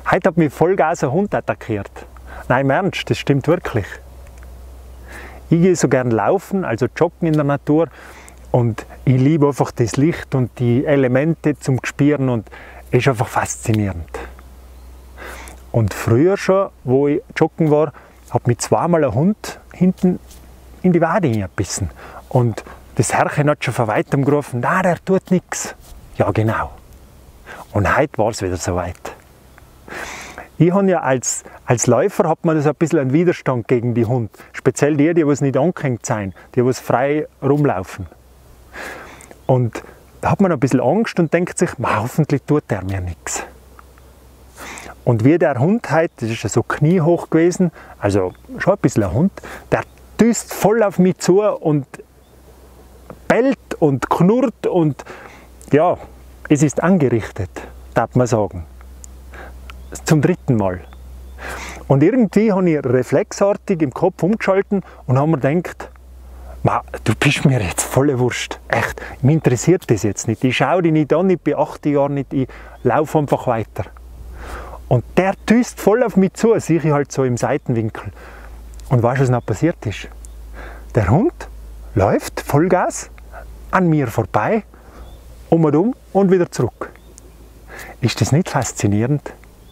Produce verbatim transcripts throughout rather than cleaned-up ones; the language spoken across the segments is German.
Heute hat mich Vollgas ein Hund attackiert. Nein, im Ernst, das stimmt wirklich. Ich gehe so gern laufen, also joggen in der Natur, und ich liebe einfach das Licht und die Elemente zum Spüren, und es ist einfach faszinierend. Und früher schon, wo ich joggen war, hat mich zweimal ein Hund hinten in die Wade hineingebissen. Und das Herrchen hat schon von weitem gerufen, nein, der tut nichts. Ja, genau. Und heute war es wieder soweit. Ich habe ja als, als Läufer hat man das ein bisschen einen Widerstand gegen die Hunde. Speziell die, die nicht angehängt sind, die frei rumlaufen. Und da hat man ein bisschen Angst und denkt sich, hoffentlich tut der mir nichts. Und wie der Hund heute, das ist ja so kniehoch gewesen, also schon ein bisschen ein Hund, der düst voll auf mich zu und bellt und knurrt und ja, es ist angerichtet, darf man sagen. Zum dritten Mal. Und irgendwie habe ich reflexartig im Kopf umgeschalten und habe mir gedacht, du bist mir jetzt volle Wurst. Echt, mich interessiert das jetzt nicht. Ich schaue dich nicht an, ich bin acht Jahre nicht, ich laufe einfach weiter. Und der düst voll auf mich zu, sehe ich halt so im Seitenwinkel. Und weißt du, was noch passiert ist? Der Hund läuft Vollgas an mir vorbei, um und um und wieder zurück. Ist das nicht faszinierend?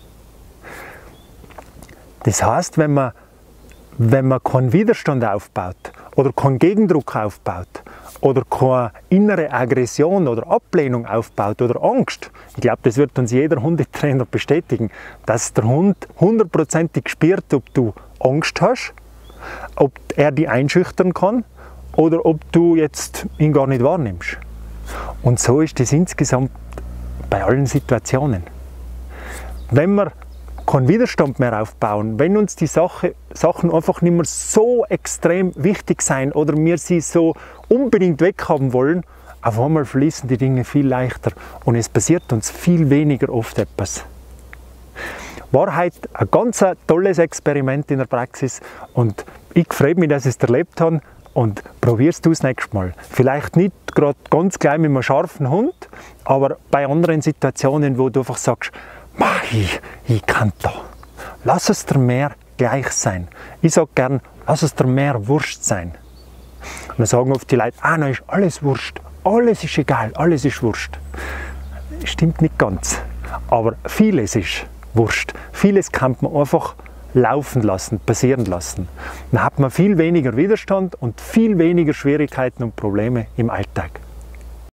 Das heißt, wenn man, wenn man keinen Widerstand aufbaut oder keinen Gegendruck aufbaut oder keine innere Aggression oder Ablehnung aufbaut oder Angst, ich glaube, das wird uns jeder Hundetrainer bestätigen, dass der Hund hundertprozentig spürt, ob du Angst hast, ob er dich einschüchtern kann oder ob du jetzt ihn gar nicht wahrnimmst. Und so ist das insgesamt bei allen Situationen. Wenn wir keinen Widerstand mehr aufbauen, wenn uns die Sache, Sachen einfach nicht mehr so extrem wichtig sein oder wir sie so unbedingt weghaben wollen, auf einmal fließen die Dinge viel leichter und es passiert uns viel weniger oft etwas. War heute ein ganz tolles Experiment in der Praxis und ich freue mich, dass ich es erlebt habe, und probierst du es nächstes Mal. Vielleicht nicht gerade ganz gleich mit einem scharfen Hund, aber bei anderen Situationen, wo du einfach sagst, ich, ich kann da. Lass es dir mehr gleich sein. Ich sage gern, lass es dir mehr Wurst sein. Und dann sagen oft die Leute, ah, na ist alles Wurst. Alles ist egal, alles ist Wurst. Stimmt nicht ganz. Aber vieles ist Wurst. Vieles kann man einfach laufen lassen, passieren lassen. Dann hat man viel weniger Widerstand und viel weniger Schwierigkeiten und Probleme im Alltag.